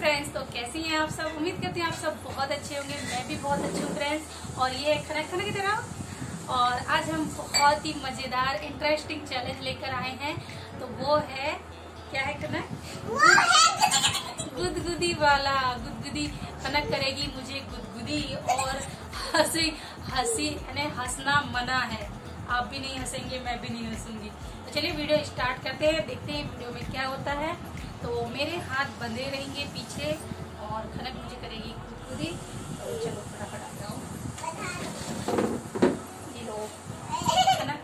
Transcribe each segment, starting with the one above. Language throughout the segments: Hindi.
फ्रेंड्स, तो कैसी हैं आप सब। उम्मीद करती हैं आप सब बहुत अच्छे होंगे। मैं भी बहुत अच्छी हूँ फ्रेंड्स। और ये खाना खाने की तरह। और आज हम बहुत ही मजेदार इंटरेस्टिंग चैलेंज लेकर आए हैं। तो वो है, क्या है खाना? गुदगुदी वाला। गुदगुदी कनक करेगी मुझे गुदगुदी। और हंसी यानी हंसना मना है। आप भी नहीं हंसेंगे, मैं भी नहीं हंसूंगी। तो चलिए वीडियो स्टार्ट करते हैं, देखते हैं वीडियो में क्या होता है। तो मेरे हाथ बंधे रहेंगे पीछे और खनक मुझे करेगी गुदगुदी। तो चलो फटाफट आ जाओ। ये लो खनक।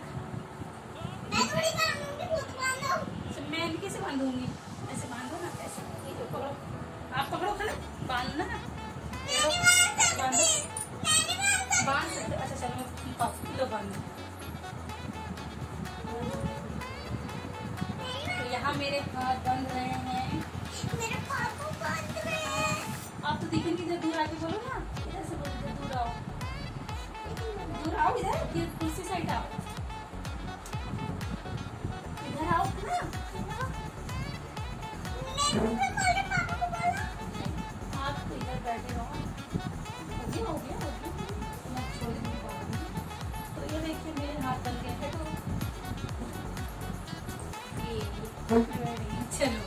मैं कैसे बांधूंगी? ऐसे बांधो ना, ऐसे पकड़ो। आप पकड़ो खनक, बांधना ना। बांधो, बांध सकते। अच्छा चलो लो बांधो। तो यहाँ मेरे हाथ बंध रहे हैं। मेरे पापा बंद रहे हैं। आप तो दिखेंगे, इधर दूर आके बोलो ना। इधर से बोलो, इधर दूर आओ, दूर आओ, इधर दूसरी साइड आओ, इधर आओ ना। मेरे पापा को बोलो। आप तो इधर बैठे रहो। हो गया तो मैं छोड़ दूंगी। तो ये देखिए मेरे हाथ बन गए हैं। तो चलो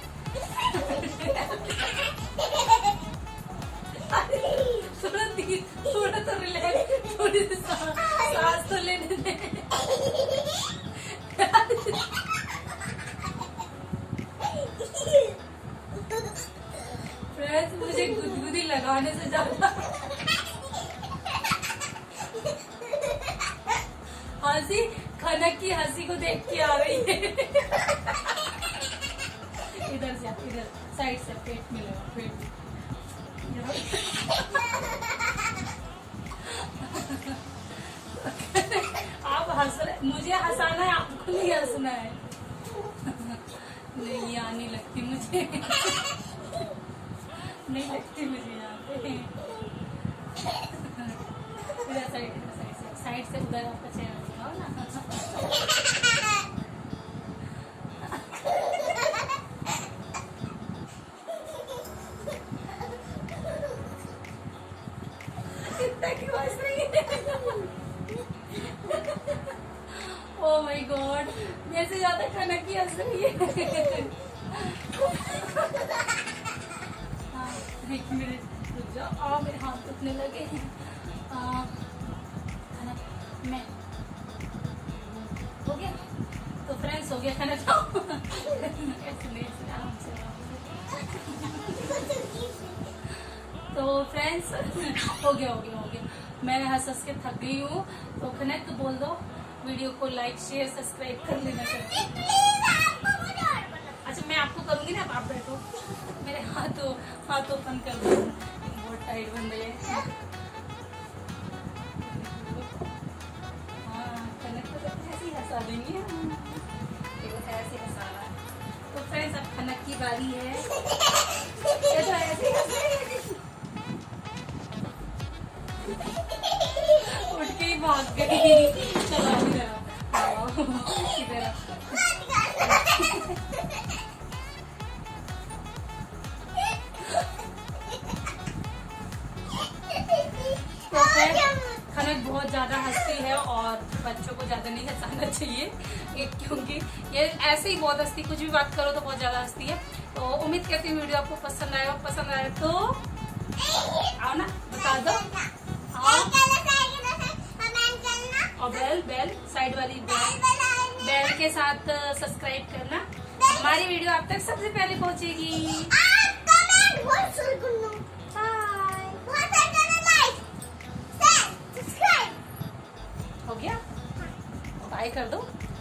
थोड़ा तो रिलैक्स, थोड़ी सी सांस तो लेने दे। फ्रेंड्स, मुझे गुदगुदी लगाने से ज्यादा हंसी खनक की हंसी को देख के आ रही है। इधर से, इधर साइड से पेट में लगा, पेट। आप हंस रहे, मुझे हंसाना है, आपको नहीं हंसना है। नहीं आने लगती मुझे, नहीं लगती मुझे यहाँ पे। इधर साइड से उधर आपका चेहरा दिखाओ ना। ओह माय गॉड, मेरे से ज्यादा खनक की हंस रही है। हाँ, एक मिनट रुक जाओ। मेरे हाथ दुखने लगे हैं। मैं हो गया। तो फ्रेंड्स, हो गया खाना खाओ। तो फ्रेंड्स, हो गया। मैं हंस के थक गई हूँ। तो कनेक्ट बोल दो, वीडियो को लाइक शेयर सब्सक्राइब कर लेना चाहिए। अच्छा, मैं आपको करूंगी ना, आप बैठो। मेरे हाथ ओपन कर दो, बहुत टाइट बन रहे हैं। हाँ, कनक तो ऐसे ही हंसा देंगे। ऐसे हंसाना। तो फ्रेंड्स, अब खनक की बारी है। ये तो ऐसे उठ के ही भाग गई। चलो इधर खनक बहुत ज्यादा हंसती है और बच्चों को ज्यादा नहीं हंसाना चाहिए, क्योंकि ये ऐसे ही बहुत हंसती, कुछ भी बात करो तो बहुत ज्यादा हंसती है। तो उम्मीद करती हूँ वीडियो आपको पसंद आए तो आओ ना, बता दो। और बेल साइड वाली बेल के साथ सब्सक्राइब करना। हमारी वीडियो आप तक सबसे पहले पहुंचेगी। हो गया, बाय कर दो।